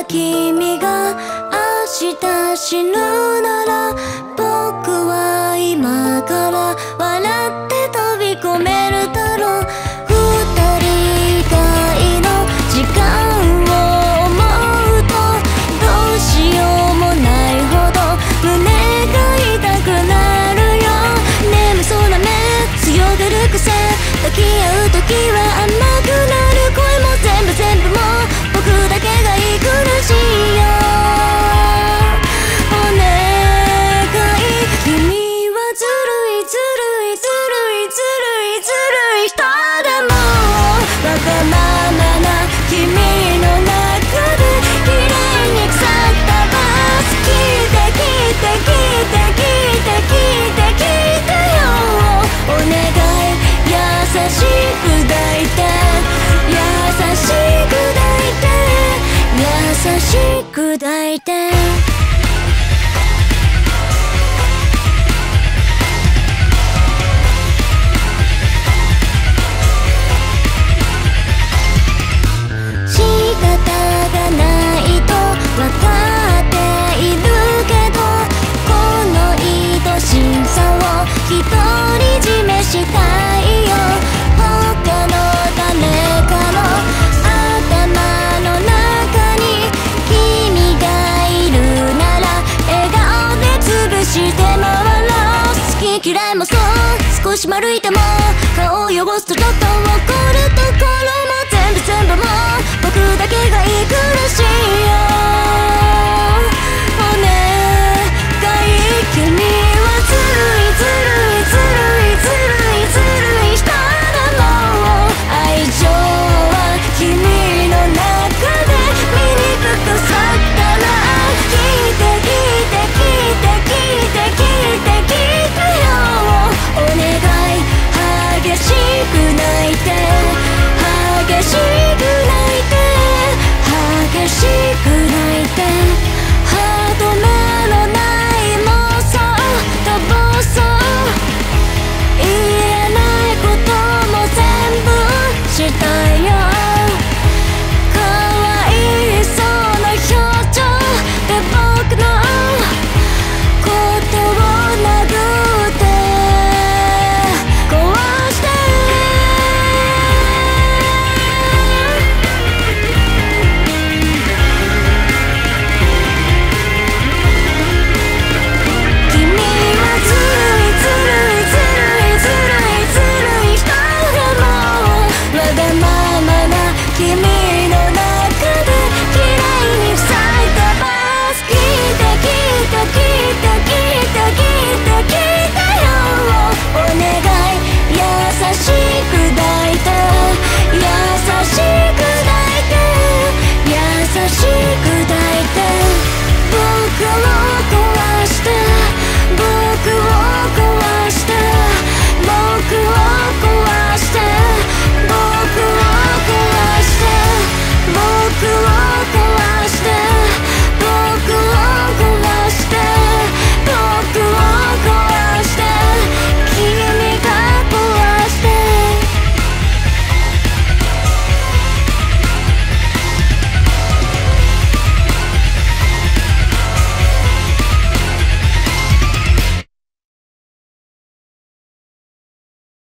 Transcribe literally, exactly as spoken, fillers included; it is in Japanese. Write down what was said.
君が明日死ぬなら僕は今から笑って飛び込めるだろう。二人以外の時間を思うとどうしようもないほど胸が痛くなるよ。眠そうな目強がる癖抱き合う時は甘くなる。声も全部全部もう僕だけがいい苦しいよ。お願い君はずるいずるいずるいずるいずるい人だもん。わがままな君の中で綺麗に腐ったバス聞いて聞いて聞いて聞いて聞いて聞いてよ。お願い優しく抱いて優しく抱いて優しく抱いて仕方がないと分かっているけどこの愛しさを独り占めしたいよ。他の誰かの頭の中に君がいるなら笑顔で潰して回ろう。好き嫌いもそう少し丸いても顔を汚すとちょっと怒る。